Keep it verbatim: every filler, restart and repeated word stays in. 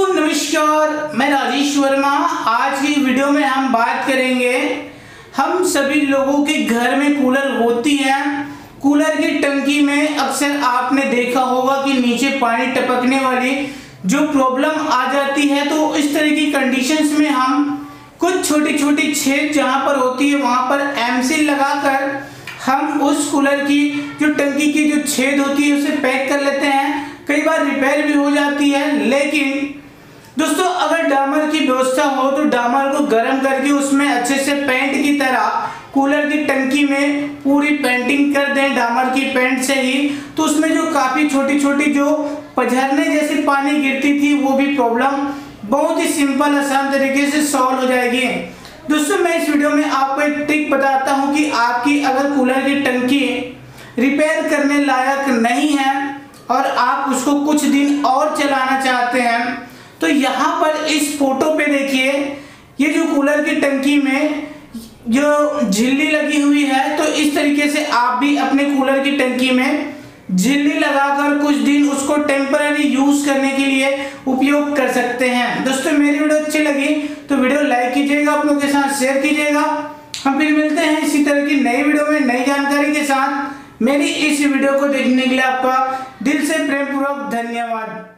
दोस्तों नमस्कार, मैं राजेश वर्मा। आज की वीडियो में हम बात करेंगे, हम सभी लोगों के घर में कूलर होती है। कूलर की टंकी में अक्सर आपने देखा होगा कि नीचे पानी टपकने वाली जो प्रॉब्लम आ जाती है। तो इस तरह की कंडीशंस में हम कुछ छोटी छोटी छेद जहां पर होती है वहां पर एमसील लगाकर हम उस कूलर की जो टंकी की जो छेद होती है उसे पैक कर लेते हैं। कई बार रिपेयर भी हो जाती है, लेकिन दोस्तों अगर डामर की व्यवस्था हो तो डामर को गर्म करके उसमें अच्छे से पेंट की तरह कूलर की टंकी में पूरी पेंटिंग कर दें डामर की पेंट से ही, तो उसमें जो काफ़ी छोटी छोटी जो पझरने जैसी पानी गिरती थी वो भी प्रॉब्लम बहुत ही सिंपल आसान तरीके से सॉल्व हो जाएगी। दोस्तों मैं इस वीडियो में आपको एक ट्रिक बताता हूँ कि आपकी अगर कूलर की टंकी रिपेयर करने लायक नहीं है और आप उसको कुछ दिन और चलाना चाहते हैं, तो यहाँ पर इस फोटो पे देखिए, ये जो कूलर की टंकी में जो झिल्ली लगी हुई है, तो इस तरीके से आप भी अपने कूलर की टंकी में झिल्ली लगाकर कुछ दिन उसको टेम्पररी यूज करने के लिए उपयोग कर सकते हैं। दोस्तों मेरी वीडियो अच्छी लगी तो वीडियो लाइक कीजिएगा, अपनों के साथ शेयर कीजिएगा। हम फिर मिलते हैं इसी तरह की नई वीडियो में नई जानकारी के साथ। मेरी इस वीडियो को देखने के लिए आपका दिल से प्रेम पूर्वक धन्यवाद।